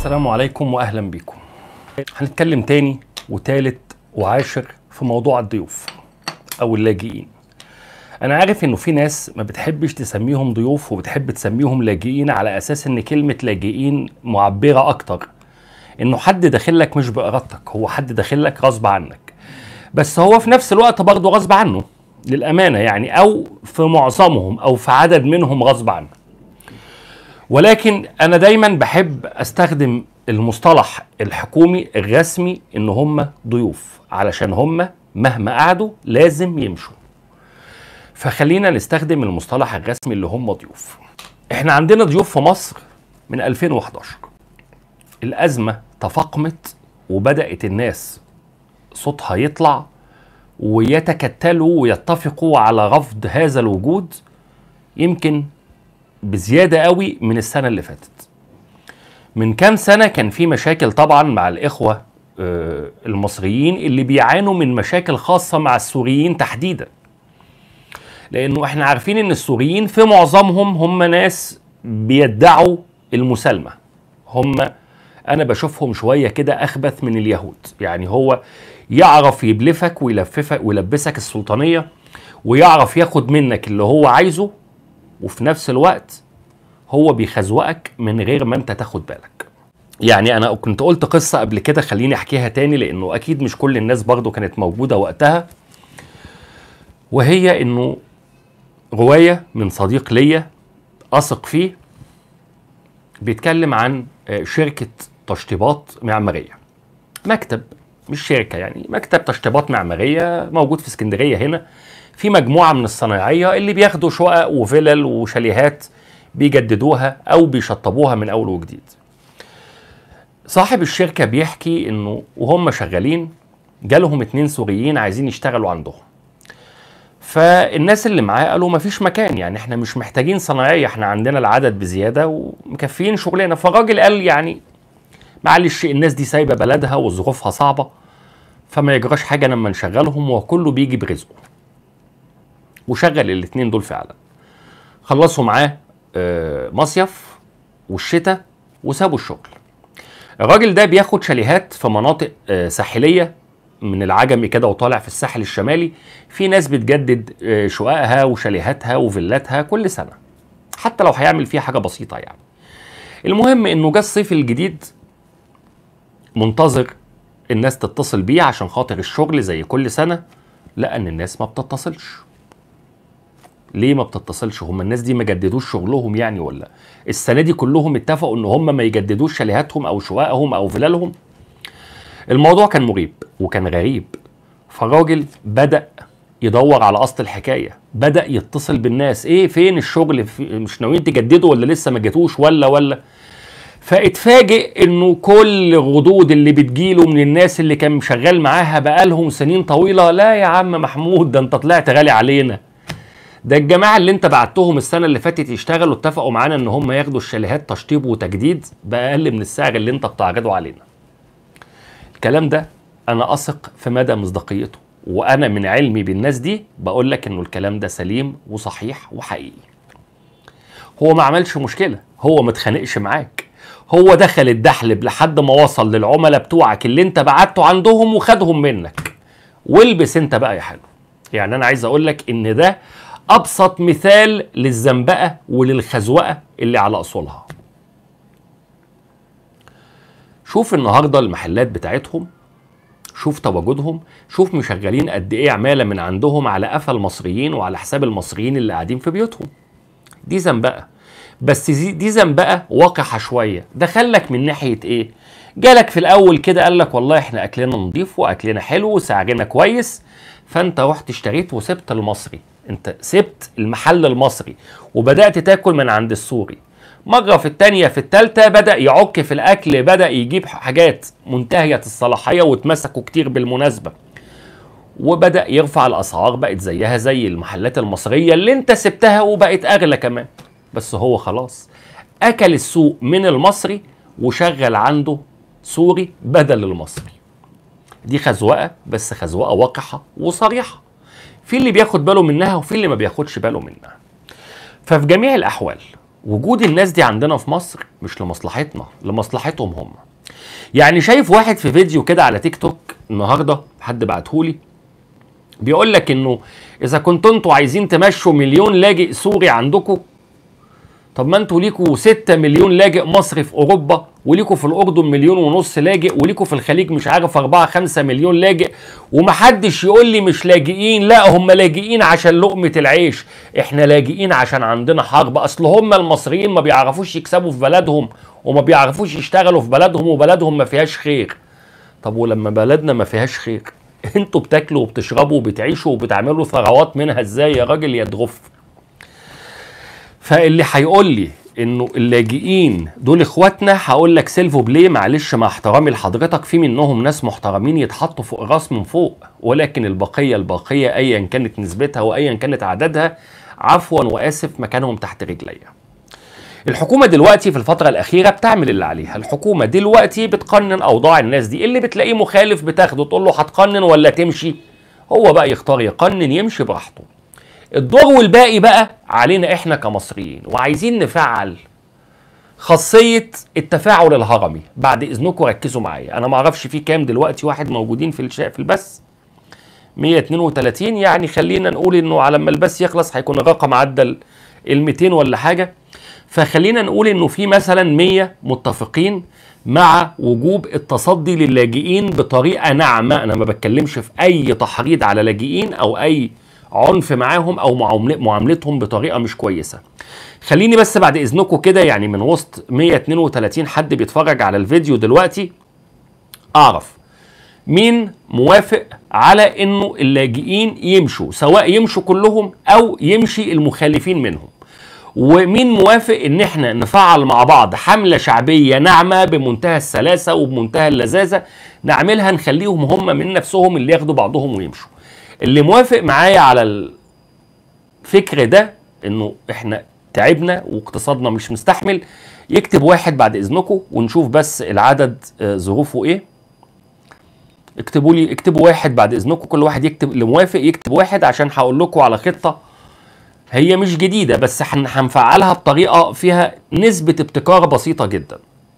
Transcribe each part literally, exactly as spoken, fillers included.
السلام عليكم واهلا بيكم. هنتكلم تاني وتالت وعاشر في موضوع الضيوف او اللاجئين. انا عارف انه في ناس ما بتحبش تسميهم ضيوف وبتحب تسميهم لاجئين على اساس ان كلمة لاجئين معبرة اكتر، انه حد داخلك مش بارادتك، هو حد داخلك غصب عنك، بس هو في نفس الوقت برضه غصب عنه للامانة يعني، او في معظمهم او في عدد منهم غصب عنه. ولكن انا دايما بحب استخدم المصطلح الحكومي الرسمي ان هم ضيوف، علشان هم مهما قعدوا لازم يمشوا. فخلينا نستخدم المصطلح الرسمي اللي هم ضيوف. احنا عندنا ضيوف في مصر من ألفين وحداشر. الازمة تفاقمت وبدأت الناس صوتها يطلع ويتكتلوا ويتفقوا على رفض هذا الوجود، يمكن بزيادة قوي من السنة اللي فاتت. من كام سنة كان في مشاكل طبعا مع الإخوة المصريين اللي بيعانوا من مشاكل خاصة مع السوريين تحديدا، لأنه احنا عارفين ان السوريين في معظمهم هم ناس بيدعوا المسالمة. هم أنا بشوفهم شوية كده أخبث من اليهود، يعني هو يعرف يبلفك ويلففك ويلبسك السلطانية ويعرف ياخد منك اللي هو عايزه، وفي نفس الوقت هو بيخزوقك من غير ما انت تاخد بالك. يعني انا كنت قلت قصة قبل كده، خليني احكيها تاني لانه اكيد مش كل الناس برضو كانت موجودة وقتها، وهي انه رواية من صديق ليا اثق فيه بيتكلم عن شركة تشطيبات معمارية، مكتب مش شركة يعني، مكتب تشطيبات معمارية موجود في اسكندرية هنا، في مجموعة من الصنايعية اللي بياخدوا شقق وفلل وشاليهات بيجددوها أو بيشطبوها من أول وجديد. صاحب الشركة بيحكي إنه وهم شغالين جالهم اتنين سوريين عايزين يشتغلوا عندهم، فالناس اللي معاه قالوا مفيش مكان، يعني احنا مش محتاجين صنايعية، احنا عندنا العدد بزيادة ومكفيين شغلنا. فالراجل قال يعني معلش الناس دي سايبة بلدها وظروفها صعبة، فما يجراش حاجة لما نشغلهم وكله بيجي برزقه. وشغل الاتنين دول فعلا، خلصوا معاه مصيف والشتاء وسابوا الشغل. الراجل ده بياخد شاليهات في مناطق ساحلية من العجمي كده وطالع في الساحل الشمالي، في ناس بتجدد شققها وشاليهاتها وفيلاتها كل سنة حتى لو هيعمل فيها حاجة بسيطة يعني. المهم انه جه الصيف الجديد منتظر الناس تتصل بيه عشان خاطر الشغل زي كل سنة، لقى ان الناس ما بتتصلش. ليه ما بتتصلش؟ هم الناس دي ما جددوش شغلهم يعني؟ ولا السنة دي كلهم اتفقوا ان هم ما يجددوش شاليهاتهم او شققهم او فلالهم؟ الموضوع كان مريب وكان غريب. فالراجل بدأ يدور على اصل الحكاية، بدأ يتصل بالناس، ايه فين الشغل؟ في مش ناويين تجددوا ولا لسه ما جاتوش ولا ولا فاتفاجئ انه كل الردود اللي بتجيله من الناس اللي كان شغال معاها بقالهم سنين طويلة، لا يا عم محمود ده انت طلعت غالي علينا، ده الجماعة اللي انت بعتهم السنة اللي فاتت يشتغلوا اتفقوا معانا ان هم ياخدوا الشاليهات تشطيب وتجديد بأقل من السعر اللي انت بتعرضه علينا. الكلام ده انا اثق في مدى مصداقيته، وانا من علمي بالناس دي بقول لك انه الكلام ده سليم وصحيح وحقيقي. هو ما عملش مشكلة، هو ما اتخانقش معاك، هو دخل الدحلب لحد ما وصل للعملاء بتوعك اللي انت بعته عندهم وخدهم منك، والبس انت بقى يا حلو. يعني انا عايز اقول لك ان ده ابسط مثال للزنبقة وللخزوقة اللي على اصولها. شوف النهاردة المحلات بتاعتهم، شوف تواجدهم، شوف مشغلين قد ايه عمالة من عندهم على قفا المصريين وعلى حساب المصريين اللي قاعدين في بيوتهم. دي زنبقة، بس دي زنبقة وقحة شوية. دخلك من ناحية ايه؟ جالك في الاول كده قال لك والله احنا اكلنا نضيف واكلنا حلو وسعرنا كويس، فانت رحت اشتريت وسبت المصري، انت سبت المحل المصري وبدأت تاكل من عند السوري. مرة في التانية في التالتة بدأ يعك في الاكل، بدأ يجيب حاجات منتهية الصلاحية واتمسكوا كتير بالمناسبة، وبدأ يرفع الاسعار، بقت زيها زي المحلات المصرية اللي انت سبتها وبقت اغلى كمان. بس هو خلاص اكل السوق من المصري وشغل عنده سوري بدل المصري. دي خزوقة، بس خزوقة وقحة وصريحة، في اللي بياخد باله منها وفي اللي ما بياخدش باله منها. ففي جميع الأحوال وجود الناس دي عندنا في مصر مش لمصلحتنا، لمصلحتهم هم. يعني شايف واحد في فيديو كده على تيك توك النهارده، حد بعتهولي، بيقول لك انه اذا كنتوا انتوا عايزين تمشوا مليون لاجئ سوري عندكم، طب ما انتوا ليكوا ستة مليون لاجئ مصري في اوروبا، وليكوا في الاردن مليون ونص لاجئ، وليكوا في الخليج مش عارف أربعة خمسة مليون لاجئ، ومحدش يقول لي مش لاجئين. لا، هم لاجئين عشان لقمة العيش، احنا لاجئين عشان عندنا حرب. اصل هم المصريين ما بيعرفوش يكسبوا في بلدهم وما بيعرفوش يشتغلوا في بلدهم، وبلدهم ما فيهاش خير. طب ولما بلدنا ما فيهاش خير، انتوا بتاكلوا وبتشربوا وبتعيشوا وبتعملوا ثروات منها ازاي يا راجل يا دغف؟ فاللي هيقول لي انه اللاجئين دول اخواتنا، هقول لك سيلفو بليه، معلش مع احترامي لحضرتك، في منهم ناس محترمين يتحطوا فوق الراس من فوق، ولكن البقيه الباقيه ايا كانت نسبتها وايا كانت عددها، عفوا واسف، مكانهم تحت رجليا. الحكومه دلوقتي في الفتره الاخيره بتعمل اللي عليها. الحكومه دلوقتي بتقنن اوضاع الناس دي، اللي بتلاقيه مخالف بتاخده تقول له هتقنن ولا تمشي، هو بقى يختار يقنن يمشي براحته. الدور والباقي بقى علينا احنا كمصريين، وعايزين نفعل خاصية التفاعل الهرمي. بعد اذنكم ركزوا معايا، انا ما اعرفش في كام دلوقتي واحد موجودين في الشا في البث، مية اتنين وتلاتين، يعني خلينا نقول انه على ما البث يخلص هيكون الرقم عدى ال ميتين ولا حاجة. فخلينا نقول انه في مثلا مية متفقين مع وجوب التصدي للاجئين بطريقة ناعمة. انا ما بتكلمش في اي تحريض على لاجئين او اي عنف معاهم او معاملتهم بطريقه مش كويسه. خليني بس بعد اذنكم كده، يعني من وسط مية اتنين وتلاتين حد بيتفرج على الفيديو دلوقتي، اعرف مين موافق على انه اللاجئين يمشوا، سواء يمشوا كلهم او يمشي المخالفين منهم، ومين موافق ان احنا نفعل مع بعض حمله شعبيه ناعمه بمنتهى السلاسه وبمنتهى اللذاذه، نعملها نخليهم هم من نفسهم اللي ياخدوا بعضهم ويمشوا. اللي موافق معايا على الفكر ده انه احنا تعبنا واقتصادنا مش مستحمل، يكتب واحد بعد اذنكم ونشوف بس العدد ظروفه ايه. اكتبوا لي، اكتبوا واحد بعد اذنكم، كل واحد يكتب، اللي موافق يكتب واحد، عشان هقول لكم على خطه هي مش جديده بس هنفعلها بطريقه فيها نسبه ابتكار بسيطه جدا.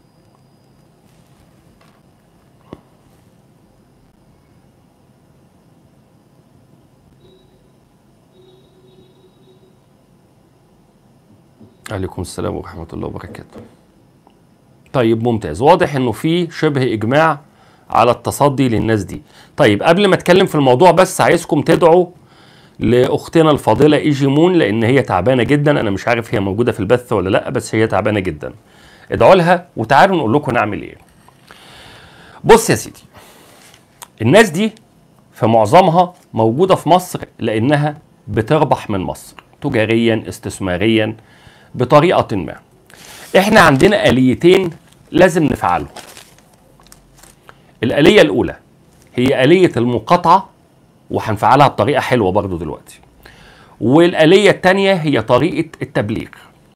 عليكم السلام ورحمة الله وبركاته. طيب ممتاز، واضح انه في شبه اجماع على التصدي للناس دي. طيب قبل ما اتكلم في الموضوع بس عايزكم تدعوا لاختنا الفاضلة ايجي مون، لان هي تعبانة جدا. انا مش عارف هي موجودة في البث ولا لا، بس هي تعبانة جدا. ادعوا لها وتعالوا نقول لكم نعمل ايه. بص يا سيدي، الناس دي في معظمها موجودة في مصر لانها بتربح من مصر تجاريا استثماريا بطريقة ما. احنا عندنا آليتين لازم نفعلهم. الآلية الأولى هي آلية المقاطعة، وهنفعلها بطريقة حلوة برضو دلوقتي. والآلية التانية هي طريقة التبليغ.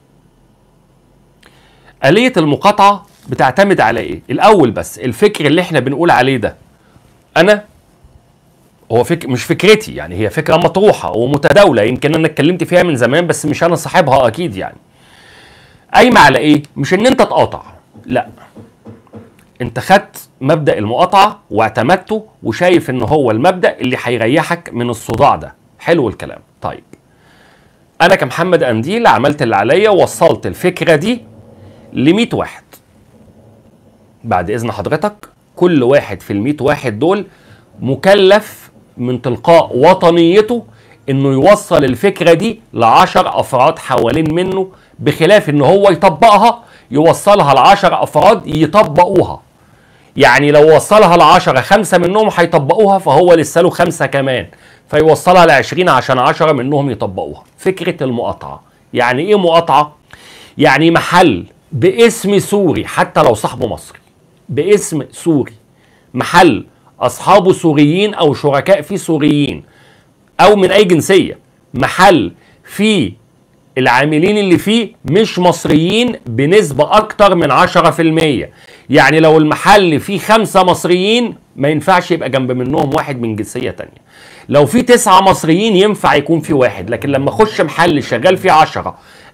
آلية المقاطعة بتعتمد على ايه؟ الأول بس الفكر اللي احنا بنقول عليه ده، أنا هو فك... مش فكرتي، يعني هي فكرة مطروحة ومتداولة، يمكن أنا اتكلمت فيها من زمان بس مش أنا صاحبها أكيد. يعني قايمة على ايه؟ مش ان انت تقاطع، لا، انت خدت مبدأ المقاطعة واعتمدته وشايف ان هو المبدأ اللي هيريحك من الصداع ده. حلو الكلام. طيب انا كمحمد قنديل عملت اللي عليا ووصلت الفكرة دي لمية واحد. بعد اذن حضرتك كل واحد في المية واحد دول مكلف من تلقاء وطنيته انه يوصل الفكرة دي لعشر افراد حوالين منه، بخلاف ان هو يطبقها يوصلها لعشر افراد يطبقوها. يعني لو وصلها لعشرة خمسة منهم هيطبقوها، فهو لسه له خمسة كمان، فيوصلها لعشرين عشان عشرة منهم يطبقوها. فكرة المقاطعة يعني ايه مقاطعة؟ يعني محل باسم سوري حتى لو صاحبه مصري، باسم سوري، محل اصحابه سوريين او شركاء فيه سوريين او من اي جنسية، محل فيه العاملين اللي فيه مش مصريين بنسبة اكتر من عشرة في المية. يعني لو المحل فيه خمسة مصريين ما ينفعش يبقى جنب منهم واحد من جنسية تانية. لو فيه تسعة مصريين ينفع يكون فيه واحد، لكن لما اخش محل شغال فيه عشرة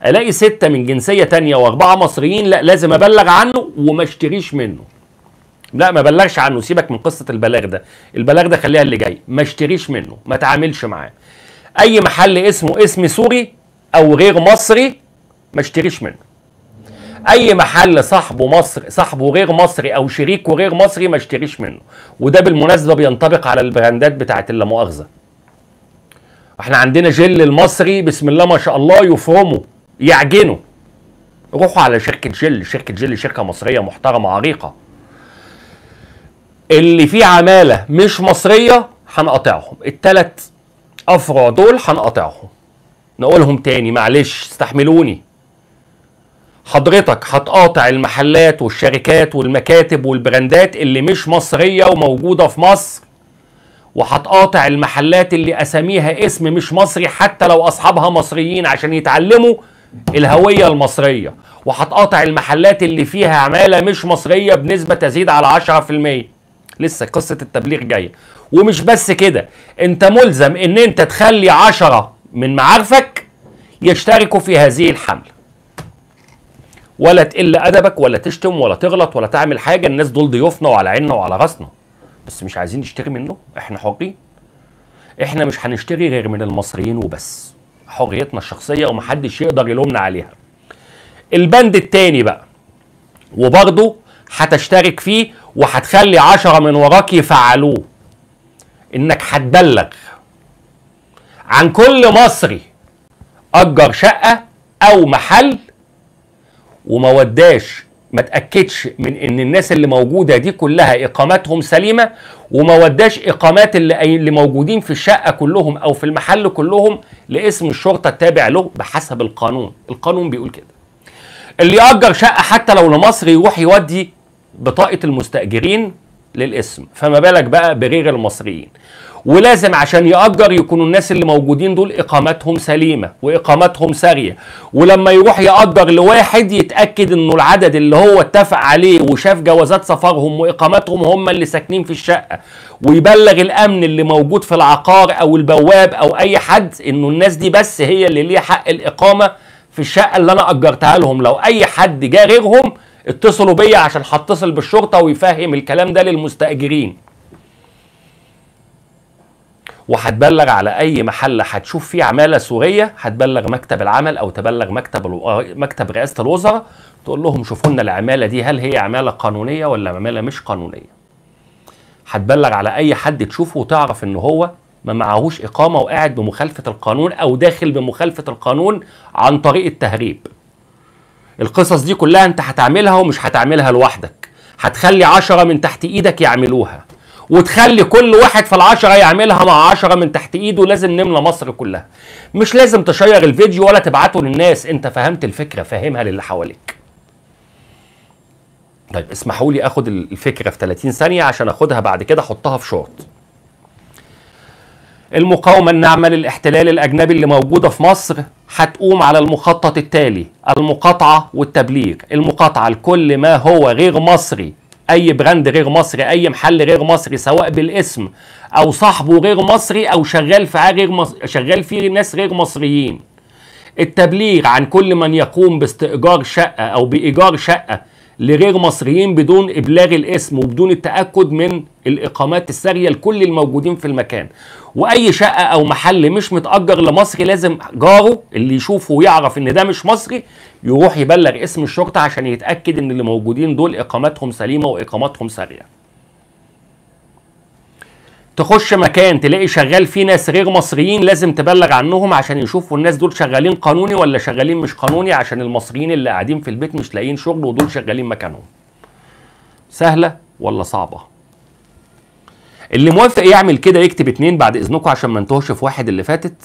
الاقي ستة من جنسية تانية واربعة مصريين، لا لازم ابلغ عنه وما اشتريش منه. لا ما بلغش عنه، سيبك من قصة البلاغ ده، البلاغ ده خليها اللي جاي، ما اشتريش منه، ما تعاملش معاه. اي محل اسمه اسم سوري او غير مصري ما اشتريش منه. اي محل صاحبه مصر صاحبه غير مصري او شريكه غير مصري ما اشتريش منه. وده بالمناسبة بينطبق على البراندات بتاعت اللامؤاخذة. احنا عندنا جل المصري بسم الله ما شاء الله يفرموا يعجنوا. روحوا على شركة جل، شركة جل شركة مصرية محترمة عريقة. اللي فيه عمالة مش مصرية هنقاطعهم، التلات افرع دول هنقاطعهم. نقولهم تاني معلش استحملوني. حضرتك هتقاطع المحلات والشركات والمكاتب والبراندات اللي مش مصرية وموجودة في مصر، وهتقاطع المحلات اللي اساميها اسم مش مصري حتى لو اصحابها مصريين عشان يتعلموا الهوية المصرية، وهتقاطع المحلات اللي فيها عمالة مش مصرية بنسبة تزيد على عشرة في المية. لسه قصة التبليغ جاية. ومش بس كده، انت ملزم ان انت تخلي عشرة من معارفك يشتركوا في هذه الحملة. ولا تقل ادبك ولا تشتم ولا تغلط ولا تعمل حاجة، الناس دول ضيوفنا وعلى عيننا وعلى راسنا، بس مش عايزين نشتري منه، احنا حرين. احنا مش هنشتري غير من المصريين وبس، حريتنا الشخصية ومحدش يقدر يلومنا عليها. البند التاني بقى وبرضه هتشترك فيه وهتخلي عشرة من وراك يفعلوه، انك هتبلغ عن كل مصري اجر شقة او محل وما وداش، ما تأكدش من ان الناس اللي موجودة دي كلها اقاماتهم سليمة، وما وداش اقامات اللي, اللي موجودين في الشقة كلهم او في المحل كلهم لاسم الشرطة التابع له بحسب القانون. القانون بيقول كده. اللي يأجر شقة حتى لو لمصري يروح يودي بطاقة المستأجرين للاسم، فما بالك بقى بغير المصريين. ولازم عشان يأجر يكونوا الناس اللي موجودين دول اقاماتهم سليمة واقاماتهم سارية. ولما يروح يأجر لواحد يتأكد انه العدد اللي هو اتفق عليه وشاف جوازات سفرهم واقاماتهم هم اللي ساكنين في الشقة، ويبلغ الامن اللي موجود في العقار او البواب او اي حد انه الناس دي بس هي اللي ليها حق الاقامة في الشقة اللي انا اجرتها لهم. لو اي حد جا غيرهم اتصلوا بيا عشان هتصل بالشرطة ويفهم الكلام ده للمستأجرين. وهتبلغ على اي محل هتشوف فيه عماله سوريه، هتبلغ مكتب العمل او تبلغ مكتب الو... مكتب رئاسه الوزراء، تقول لهم شوفوا لنا العماله دي هل هي عماله قانونيه ولا عماله مش قانونيه. هتبلغ على اي حد تشوفه وتعرف ان هو ما معهوش اقامه وقاعد بمخالفه القانون او داخل بمخالفه القانون عن طريق التهريب. القصص دي كلها انت هتعملها ومش هتعملها لوحدك، هتخلي عشرة من تحت ايدك يعملوها، وتخلي كل واحد في العشرة يعملها مع عشرة من تحت ايده. لازم نملى مصر كلها. مش لازم تشير الفيديو ولا تبعته للناس، انت فهمت الفكرة فهمها للي حواليك. طيب اسمحوا لي اخد الفكرة في ثلاثين ثانية عشان اخدها بعد كده احطها في شورت. المقاومة الناعمة للاحتلال الاجنبي اللي موجودة في مصر هتقوم على المخطط التالي: المقاطعة والتبليغ. المقاطعة لكل ما هو غير مصري، اي براند غير مصري، اي محل غير مصري سواء بالاسم او صاحبه غير مصري او شغال في غير مص... شغال فيه ناس غير مصريين. التبليغ عن كل من يقوم باستئجار شقة او بايجار شقة لغير مصريين بدون ابلاغ الاسم وبدون التأكد من الاقامات السارية لكل الموجودين في المكان. واي شقة او محل مش متأجر لمصري لازم جاره اللي يشوفه ويعرف ان ده مش مصري يروح يبلغ اسم الشرطة عشان يتأكد ان اللي موجودين دول اقاماتهم سليمة واقاماتهم سارية. تخش مكان تلاقي شغال فيه ناس غير مصريين لازم تبلغ عنهم عشان يشوفوا الناس دول شغالين قانوني ولا شغالين مش قانوني، عشان المصريين اللي قاعدين في البيت مش لاقيين شغل ودول شغالين مكانهم. سهلة ولا صعبة؟ اللي موافق يعمل كده يكتب اتنين بعد اذنكم عشان ما انتهوش في واحد اللي فاتت.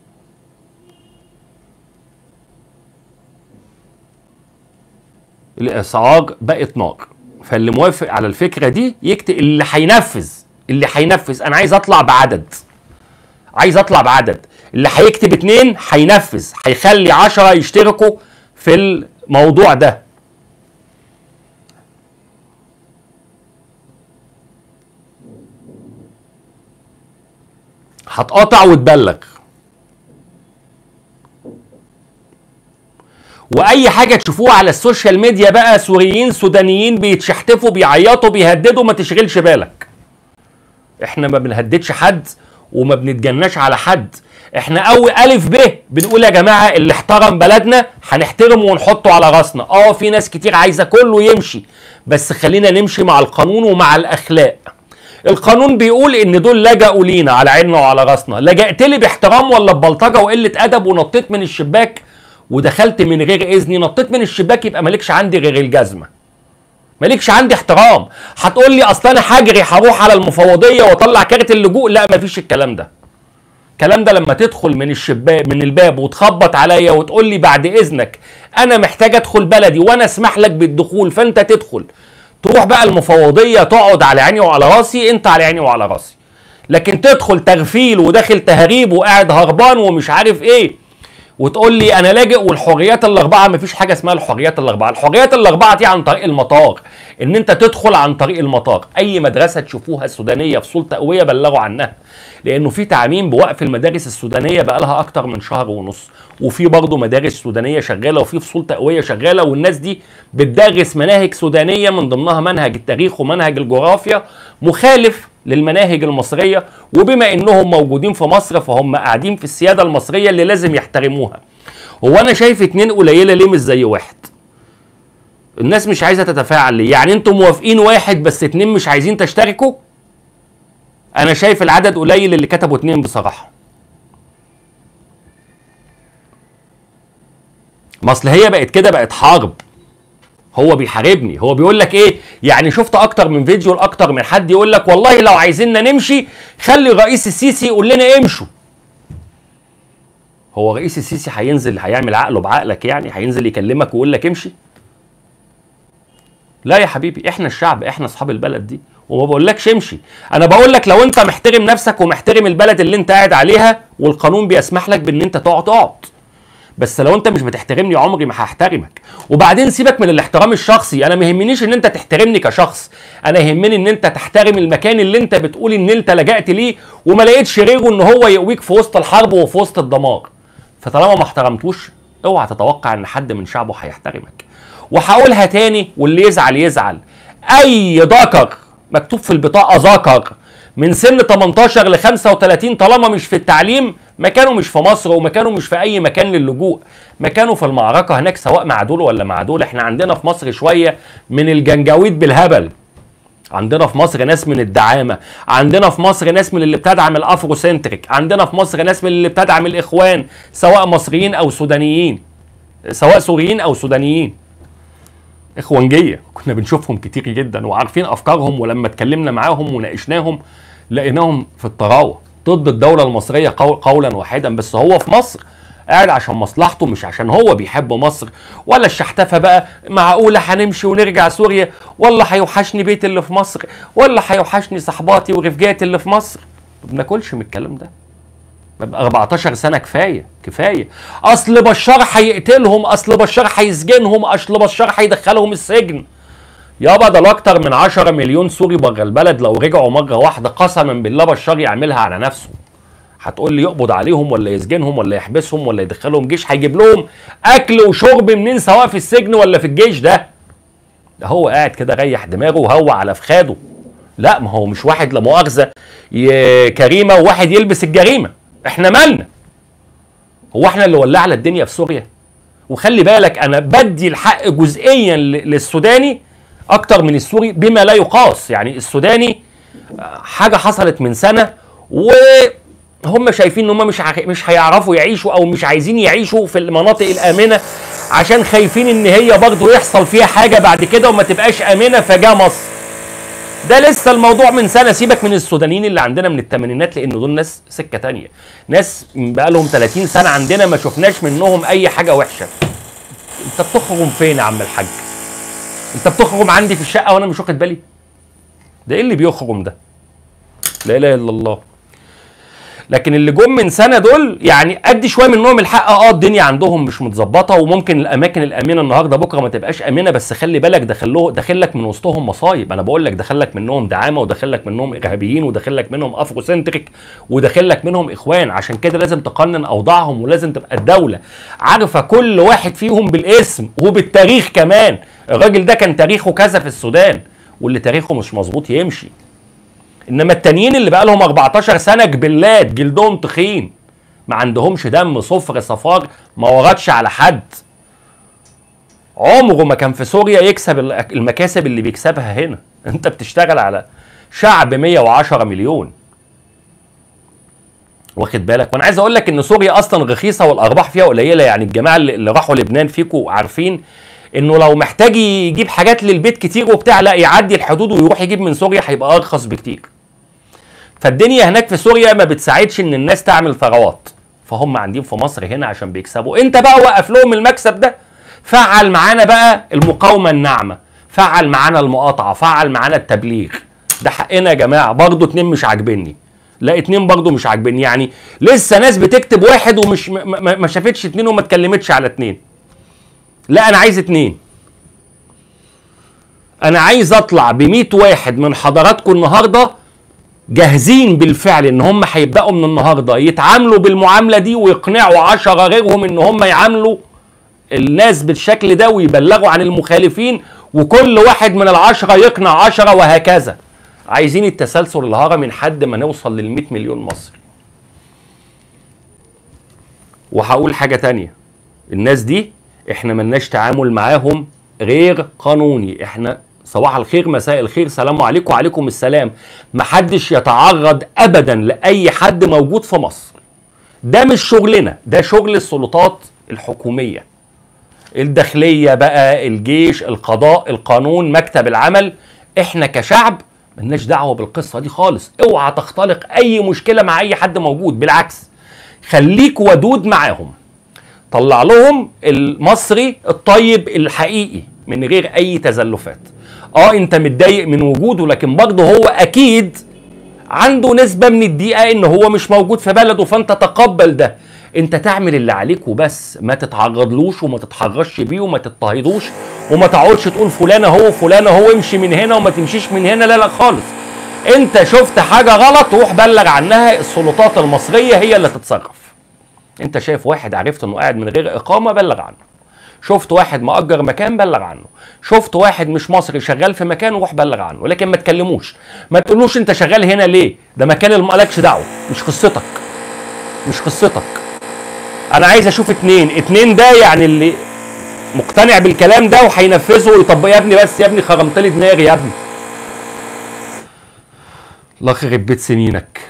الاسعار بقت نار، فاللي موافق على الفكرة دي يكتب. اللي هينفذ اللي هينفذ انا عايز اطلع بعدد عايز اطلع بعدد اللي هيكتب اتنين هينفذ، هيخلي عشرة يشتركوا في الموضوع ده. هتقاطع وتبلغ. واي حاجه تشوفوها على السوشيال ميديا بقى سوريين سودانيين بيتشحتفوا بيعيطوا بيهددوا، ما تشغلش بالك. احنا ما بنهددش حد وما بنتجناش على حد. احنا اول الف ب بنقول يا جماعه اللي احترم بلدنا هنحترمه ونحطه على راسنا. اه في ناس كتير عايزه كله يمشي، بس خلينا نمشي مع القانون ومع الاخلاق. القانون بيقول ان دول لجأوا لينا على عيننا وعلى راسنا. لجأت لي باحترام ولا ببلطجه وقله ادب ونطيت من الشباك ودخلت من غير اذني؟ نطيت من الشباك يبقى مالكش عندي غير الجزمه، مالكش عندي احترام. هتقول لي اصل انا هجري هروح على المفوضيه واطلع كارت اللجوء، لا مفيش الكلام ده. الكلام ده لما تدخل من الشباك من الباب وتخبط عليا وتقول لي بعد اذنك انا محتاج ادخل بلدي وانا اسمح لك بالدخول، فانت تدخل تروح بقى المفوضيه تقعد على عيني وعلى راسي، انت على عيني وعلى راسي. لكن تدخل تغفيل وداخل تهريب وقاعد هربان ومش عارف ايه وتقول لي انا لاجئ والحريات الاربعه، مفيش حاجه اسمها الحريات الاربعه. الحريات الاربعه دي عن طريق المطار، ان انت تدخل عن طريق المطار. اي مدرسه تشوفوها سودانيه فصول تقويه بلغوا عنها، لانه في تعميم بوقف المدارس السودانيه بقى لها اكتر من شهر ونص، وفي برضه مدارس سودانيه شغاله وفي فصول تقويه شغاله، والناس دي بتدرس مناهج سودانيه من ضمنها منهج التاريخ ومنهج الجغرافيا مخالف للمناهج المصريه، وبما انهم موجودين في مصر فهم قاعدين في السياده المصريه اللي لازم يحترموها. هو انا شايف اتنين قليله ليه مش زي واحد؟ الناس مش عايزه تتفاعل ليه؟ يعني انتم موافقين واحد بس اتنين مش عايزين تشتركوا؟ انا شايف العدد قليل اللي كتبوا اتنين بصراحه. ما اصل هي بقت كده، بقت حرب. هو بيحاربني، هو بيقول لك ايه؟ يعني شفت اكتر من فيديو لاكتر من حد يقول لك والله لو عايزيننا نمشي خلي الرئيس السيسي يقول لنا امشوا. هو رئيس السيسي هينزل هيعمل عقله بعقلك؟ يعني هينزل يكلمك ويقول لك امشي؟ لا يا حبيبي، احنا الشعب، احنا اصحاب البلد دي، وما بقولكش امشي. انا بقول لك لو انت محترم نفسك ومحترم البلد اللي انت قاعد عليها والقانون بيسمح لك بان انت تقعد اقعد، بس لو انت مش بتحترمني عمري ما هحترمك. وبعدين سيبك من الاحترام الشخصي، انا ما يهمنيش ان انت تحترمني كشخص، انا يهمني ان انت تحترم المكان اللي انت بتقول ان انت لجأت ليه وما لقيتش غيره ان هو يقويك في وسط الحرب وفي وسط الدمار. فطالما ما احترمتوش اوعى تتوقع ان حد من شعبه هيحترمك. وهقولها تاني واللي يزعل يزعل، اي ذكر مكتوب في البطاقه ذكر من سن تمنتاشر ل خمسة وتلاتين طالما مش في التعليم مكانه مش في مصر، ومكانه مش في اي مكان للجوء، مكانه في المعركه هناك سواء مع دول ولا مع دول. احنا عندنا في مصر شويه من الجنجاويد بالهبل، عندنا في مصر ناس من الدعامه، عندنا في مصر ناس من اللي بتدعم الافرو سنتريك، عندنا في مصر ناس من اللي بتدعم الاخوان سواء مصريين او سودانيين، سواء سوريين او سودانيين. اخوانجيه كنا بنشوفهم كتير جدا وعارفين افكارهم، ولما اتكلمنا معاهم وناقشناهم لقيناهم في الطراوه ضد الدوله المصريه قولا واحدا. بس هو في مصر قاعد عشان مصلحته مش عشان هو بيحب مصر ولا الشحتفه بقى. معقوله هنمشي ونرجع سوريا؟ والله هيوحشني بيتي اللي في مصر، ولا هيوحشني صحباتي ورفجاتي اللي في مصر. ما بناكلش من الكلام ده. اربعتاشر سنه كفايه كفايه. اصل بشار هيقتلهم، اصل بشار هيسجنهم، اصل بشار هيدخلهم السجن. يابا ده اكتر من عشرة مليون سوري بره البلد، لو رجعوا مره واحده قسما بالله بشار يعملها على نفسه. هتقول لي يقبض عليهم ولا يسجنهم ولا يحبسهم ولا يدخلهم جيش؟ هيجيب لهم اكل وشرب منين سواء في السجن ولا في الجيش؟ ده ده هو قاعد كده ريح دماغه وهو على فخاده. لا ما هو مش واحد لا مؤاخذه كريمه وواحد يلبس الجريمه. احنا مالنا؟ هو احنا اللي ولعنا الدنيا في سوريا؟ وخلي بالك انا بدي الحق جزئيا للسوداني اكتر من السوري بما لا يقاس. يعني السوداني حاجه حصلت من سنه وهم شايفين ان هم مش مش هيعرفوا يعيشوا او مش عايزين يعيشوا في المناطق الامنه عشان خايفين ان هي برضه يحصل فيها حاجه بعد كده وما تبقاش امنه فجاء مصر. ده لسه الموضوع من سنه. سيبك من السودانيين اللي عندنا من الثمانينات لان دول ناس سكه تانية، ناس بقى لهم تلاتين سنه عندنا ما شفناش منهم اي حاجه وحشه. انت بتخرم فين يا عم الحاج؟ انت بتخرم عندي في الشقه وانا مش واخد بالي؟ ده ايه اللي بيخرم ده؟ لا اله الا الله. لكن اللي جم من سنه دول يعني ادي شويه منهم الحق. اه الدنيا عندهم مش متظبطه، وممكن الاماكن الامنه النهارده بكره ما تبقاش امنه، بس خلي بالك دخل داخل لك من وسطهم مصايب. انا بقول لك داخل لك منهم دعامه، وداخل لك منهم ارهابيين، وداخل لك منهم افرو سنتريك، وداخل لك منهم اخوان. عشان كده لازم تقنن اوضاعهم، ولازم تبقى الدوله عارفه كل واحد فيهم بالاسم وبالتاريخ كمان. الراجل ده كان تاريخه كذا في السودان، واللي تاريخه مش مظبوط يمشي. انما التانيين اللي بقى لهم أربعتاشر سنه جبلات جلدهم تخين، ما عندهمش دم، صفر صفار، ما وردش على حد، عمره ما كان في سوريا يكسب المكاسب اللي بيكسبها هنا. انت بتشتغل على شعب مية وعشرة مليون، واخد بالك؟ وانا عايز اقول لك ان سوريا اصلا رخيصه والارباح فيها قليله. يعني الجماعه اللي راحوا لبنان فيكم عارفين انه لو محتاج يجيب حاجات للبيت كتير وبتاع، لا يعدي الحدود ويروح يجيب من سوريا، هيبقى ارخص بكتير. فالدنيا هناك في سوريا ما بتساعدش ان الناس تعمل ثروات، فهم عندهم في مصر هنا عشان بيكسبوا. انت بقى وقف لهم المكسب ده، فعل معانا بقى المقاومه الناعمه، فعل معانا المقاطعه، فعل معانا التبليغ. ده حقنا يا جماعه. برضه اتنين مش عاجبني، لا اتنين برضه مش عاجبني. يعني لسه ناس بتكتب واحد ومش ما, ما شافتش اتنين وما اتكلمتش على اتنين. لا انا عايز اتنين. انا عايز اطلع بمية واحد من حضراتكم النهارده جاهزين بالفعل ان هم هيبداوا من النهارده يتعاملوا بالمعامله دي، ويقنعوا عشرة غيرهم ان هم يعاملوا الناس بالشكل ده، ويبلغوا عن المخالفين، وكل واحد من العشرة يقنع عشرة، وهكذا. عايزين التسلسل الهرمي لحد ما نوصل للمية مليون مصري. وهقول حاجه تانية، الناس دي احنا ملناش تعامل معاهم غير قانوني. احنا صباح الخير مساء الخير سلام عليكم وعليكم السلام. محدش يتعرض ابدا لاي حد موجود في مصر. ده مش شغلنا، ده شغل السلطات الحكومية، الداخلية بقى، الجيش، القضاء، القانون، مكتب العمل. احنا كشعب ملناش دعوة بالقصة دي خالص. اوعى تختلق اي مشكلة مع اي حد موجود، بالعكس خليك ودود معاهم، طلع لهم المصري الطيب الحقيقي من غير اي تزلفات. اه انت متضايق من وجوده، لكن برضه هو اكيد عنده نسبة من الدقيقة ان هو مش موجود في بلده، فانت تقبل ده. انت تعمل اللي عليك وبس، ما تتعرضلوش وما تتحرش بيه وما تضطهدوش، وما تقعدش تقول فلان اهو فلان اهو امشي من هنا وما تمشيش من هنا. لا لا خالص. انت شفت حاجة غلط روح بلغ عنها، السلطات المصرية هي اللي تتصرف. انت شايف واحد عرفت انه قاعد من غير اقامة، بلغ عنه. شفت واحد مأجر مكان، بلغ عنه. شفت واحد مش مصري شغال في مكان، روح بلغ عنه. لكن ما تكلموش، ما تقولوش انت شغال هنا ليه، ده مكان مالكش دعوه، مش قصتك مش قصتك. انا عايز اشوف اتنين اتنين ده يعني اللي مقتنع بالكلام ده وهينفذه ويطبق. يا ابني بس يا ابني خرمت لي دماغي يا ابني، الله يخرب بيت سنينك.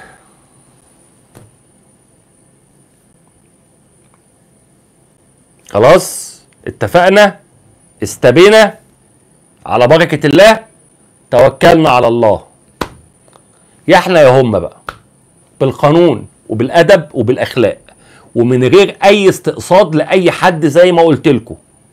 خلاص اتفقنا، استبينا، على بركة الله، توكلنا على الله. يا احنا يا هم بقى، بالقانون وبالأدب وبالأخلاق، ومن غير أي استقصاد لأي حد. زي ما قلت لكم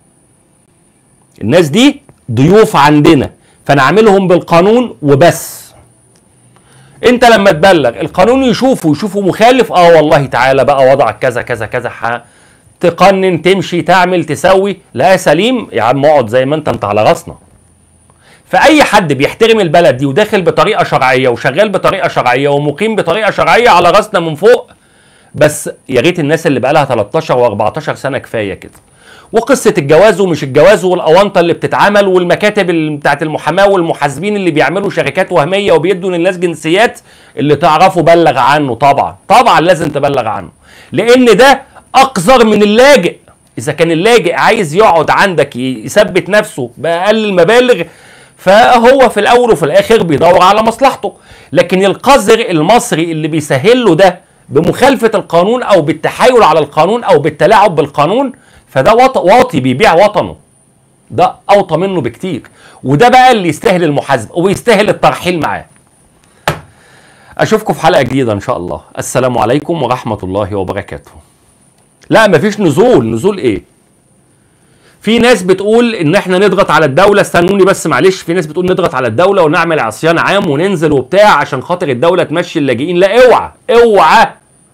الناس دي ضيوف عندنا، فنعملهم بالقانون وبس. انت لما تبلغ القانون يشوفه يشوفه مخالف، اه والله تعالى بقى وضعك كذا كذا كذا، ح تقنن تمشي تعمل تسوي. لا سليم يا عم، اقعد زي ما انت انت على راسنا. فاي حد بيحترم البلد دي وداخل بطريقه شرعيه وشغال بطريقه شرعيه ومقيم بطريقه شرعيه، على راسنا من فوق. بس يا ريت الناس اللي بقى لها تلتاشر واربعتاشر سنه كفايه كده. وقصه الجواز ومش الجواز والاونطه اللي بتتعمل، والمكاتب بتاعت المحاماه والمحاسبين اللي بيعملوا شركات وهميه وبيدوا للناس جنسيات، اللي تعرفوا بلغ عنه. طبعا طبعا لازم تبلغ عنه، لان ده اقذر من اللاجئ. اذا كان اللاجئ عايز يقعد عندك يثبت نفسه باقل المبالغ، فهو في الاول وفي الاخر بيدور على مصلحته. لكن القذر المصري اللي بيسهل له ده بمخالفه القانون او بالتحايل على القانون او بالتلاعب بالقانون، فده واطي بيبيع وطنه. ده اوطى منه بكتير، وده بقى اللي يستاهل المحاسبه ويستاهل الترحيل معاه. اشوفكم في حلقه جديده ان شاء الله. السلام عليكم ورحمه الله وبركاته. لا مفيش نزول. نزول ايه؟ في ناس بتقول ان احنا نضغط على الدوله. استنوني بس معلش. في ناس بتقول نضغط على الدوله ونعمل عصيان عام وننزل وبتاع عشان خاطر الدوله تمشي اللاجئين. لا اوعى اوعى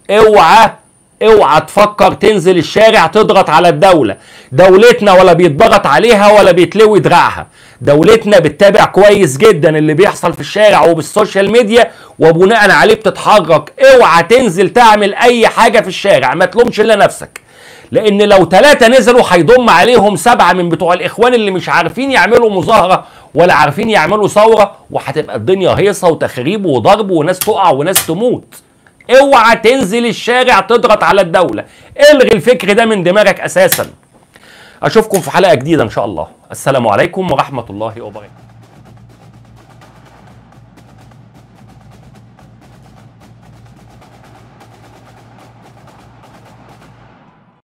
اوعى اوعى تفكر تنزل الشارع تضغط على الدولة. دولتنا ولا بيتضغط عليها ولا بيتلوي دراعها. دولتنا بتتابع كويس جدا اللي بيحصل في الشارع وبالسوشيال ميديا وبناء عليه بتتحرك. اوعى تنزل تعمل اي حاجة في الشارع، ما تلومش الا نفسك، لان لو ثلاثة نزلوا هيضم عليهم سبعة من بتوع الاخوان اللي مش عارفين يعملوا مظاهرة ولا عارفين يعملوا ثورة، وهتبقى الدنيا هيصة وتخريب وضرب وناس تقع وناس تموت. اوعى تنزل الشارع تضغط على الدولة، الغي الفكر ده من دماغك اساسا. اشوفكم في حلقة جديدة ان شاء الله. السلام عليكم ورحمة الله وبركاته.